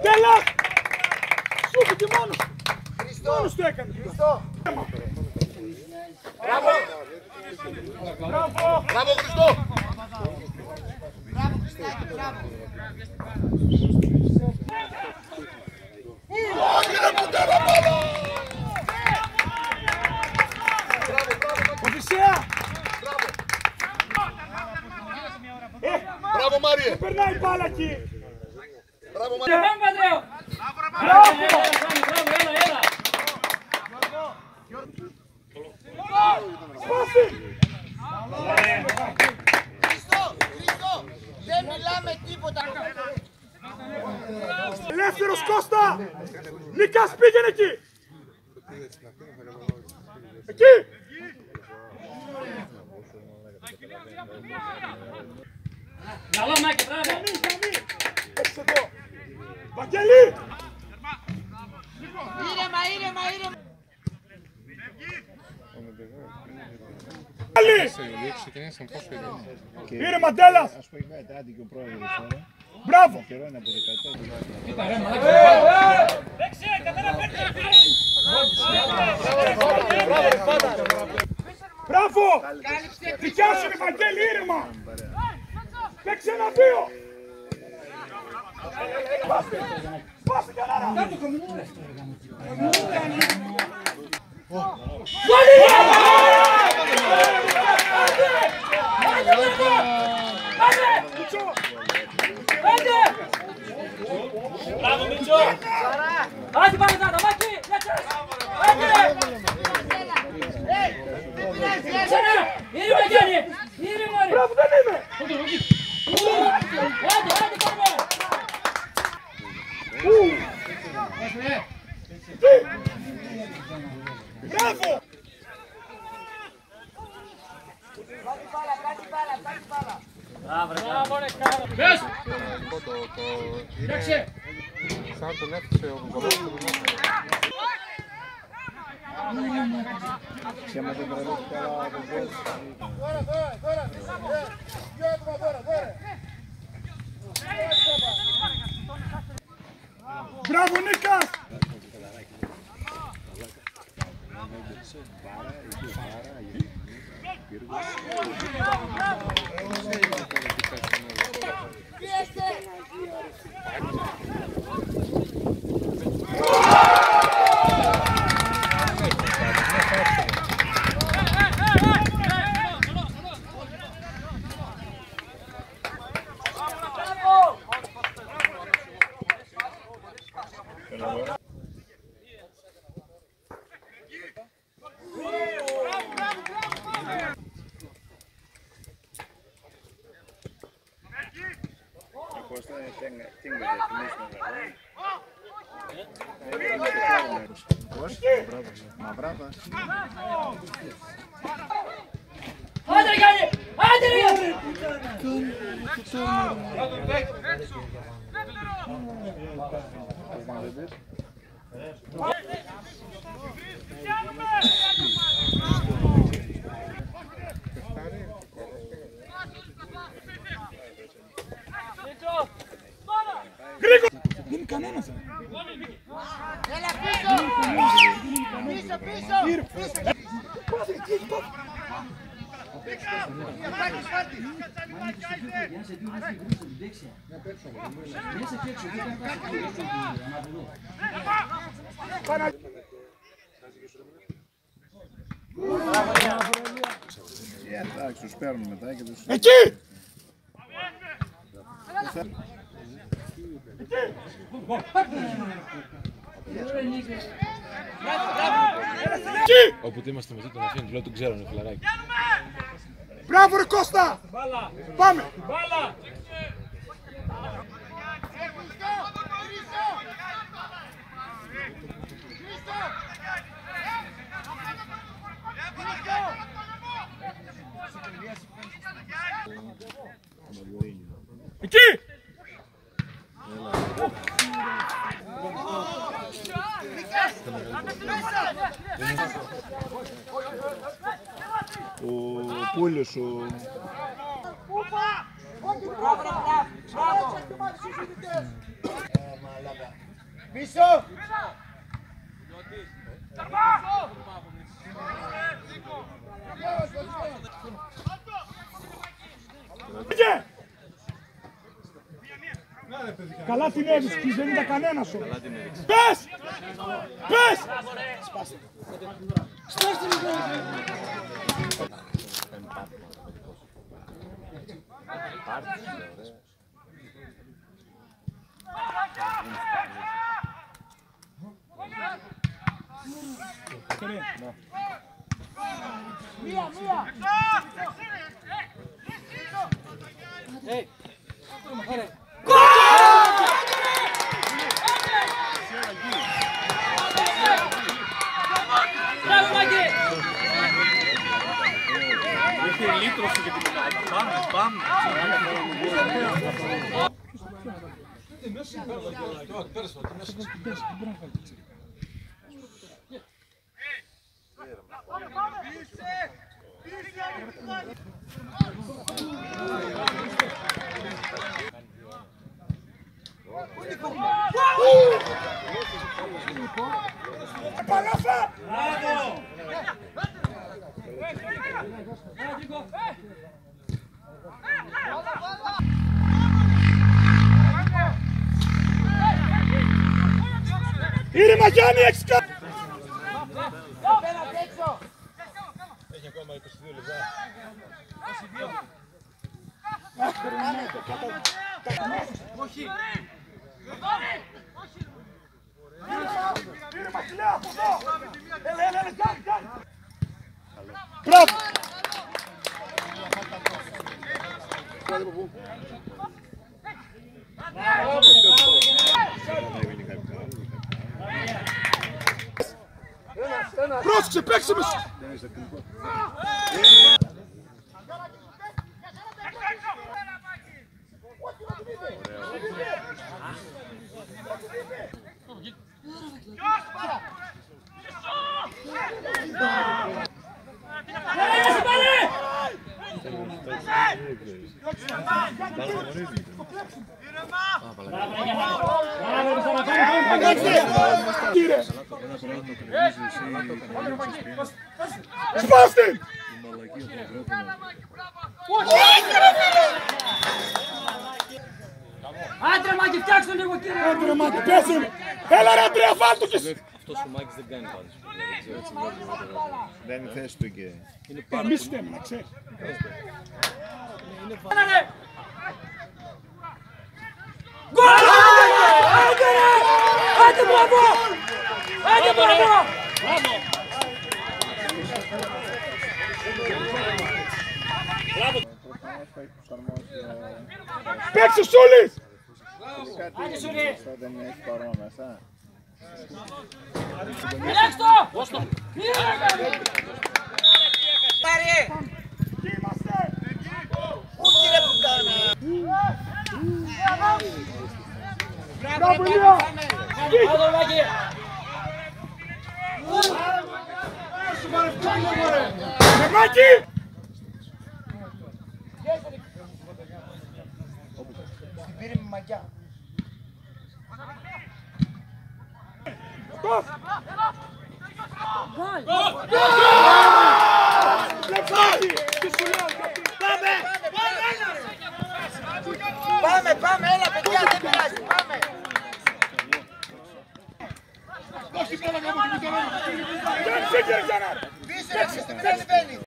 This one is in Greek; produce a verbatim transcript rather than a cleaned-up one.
Μαντέλας! Σου πήγε μόνος! Χριστό! Μόνος του έκανε! Χριστό! Μπράβο! Μπράβο! Μπράβο Χριστό! Μπράβο Χριστάκη, μπράβο! Όχι ρε μοντέρα μπάλα! Οδυσσέα! Μπράβο Μάριε! Περνάει η μπάλα εκεί! Μπράβο Μάριε! Μπράβο! Σπάσει! Χριστό, Χριστό, δεν μιλάμε τίποτα. Ελεύθερος Κώστα! Νίκας πήγαινε εκεί! Εκεί! Καλό Μάκη, μπράβο! Καμί, καμί! Έχεις εδώ! Βαγγέλη! Ήρεμα, ήρεμα, ήρεμα. Πήρε Μαντέλας! Μπράβο! Μπράβο! Δικιά σου είναι Βαγγέλη, ήρεμα! Παίξε ένα δύο! Πάστε κανάρα! Μπράβο Μίτσο! Άντε πάμε τα μάκι! Άντε! Ξανά! Ήρεμα Γιάννη! Ήρεμα ρε! Μπράβο, δεν είμαι! Άντε, άντε πάμε! Μπράβο! Πάρει μπάλα, πάρει μπάλα, πάρει μπάλα. Μπράβο ρε κάρο! Πες! Κοίταξε! Σαν τον έφτιαξε ο Βουκολός. Siamo sempre Τώρα, τώρα, τώρα! Δυο άτομα τώρα, τώρα! Μπράβο Νίκας! Άντε ρε Γιάννη! Άντε ρε Γιάννη! Γρήγορα! Δεν είναι κανένας! Έλα πίσω! Πίσω, πίσω! Πάτε, τι έχει πάει! Εντάξει, τους παίρνουν μετά και τους... Εκεί! Εκεί! Όποτε είμαστε μαζί τον αφήνουν, λέω τον ξέρουν φιλαράκι. Μπράβο ρε Κώστα! Πάμε! Μπάλα! Εκεί! Ο Πούλιος, ο... Μπράβο, μπράβο, μπράβο. Πίσω. Πήγε! Καλά την έδειξες, δεν ήταν κανένας όμως. Πες! Πες! Μία, μία. Μπράβο, Μάκη! Είχε λίτρωση για την Ελλάδα. Πάμε, πάμε. Παλάφα! Ήρεμα Γιάννη, έχεις κάνει! Απέναντι έξω. Έχει ακόμα είκοσι δύο λεπτά. Ήρεμα, κλαία από εδώ! Έλα, έλα, έλα, κάνει, κάνει! Μπράβο! Πρόσεξε, παίξε με σου! Κύριε! Σπάστε! Άντρε, Μάκη, φτιάξτε τον λίγο, κύριε! Άντρε Μάκη, πέσε! Έλα ρε Αντρέα, βάλ' το κι εσύ! Αυτός ο Μάκης δεν κάνει πάντως. Δεν είναι θέση του εκεί. Εμείς φταίμε, να ξέρεις. Έλα, ρε! Γκολ! Άντε, ρε! Άντε, μπράβο! Άντε, μπράβο! Παίξε Σούλης! Κάτι δεν έχει παρόν μέσα. Ελέξτε το! Πάρε. Εκεί είμαστε! Ούκι ρε πουτάνα. Μπράβο Ηλία! Μπράβο, Μάκη! Με Μάκη! Την πήρε με μαγιά. Στοφ! Πάμε, πάμε, έλα παιδιά, δεν πειράζει, πάμε. Δεν σε κύριε Γιάννα! Πίσω ρε, δεν μπαίνει.